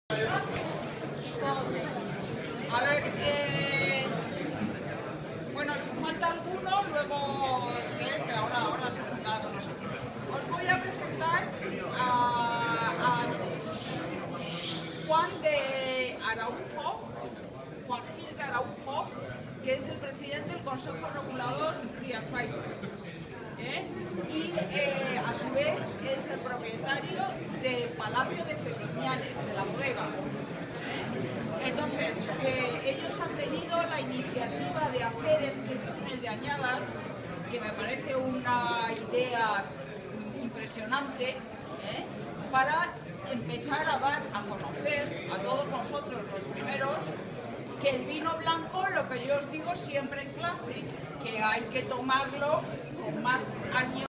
A ver, bueno, si falta alguno, luego que ahora se juntará con nosotros. Os voy a presentar a Juan Gil de Araujo, que es el presidente del Consejo Regulador Rías Baixas. Y a su vez es el propietario del Palacio de Feliñanes, de la bodega. Entonces, ellos han tenido la iniciativa de hacer este túnel de Añadas, que me parece una idea impresionante, para empezar a dar a conocer a todos nosotros los primeros que el vino blanco, lo que yo os digo siempre en clase, que hay que tomarlo con más años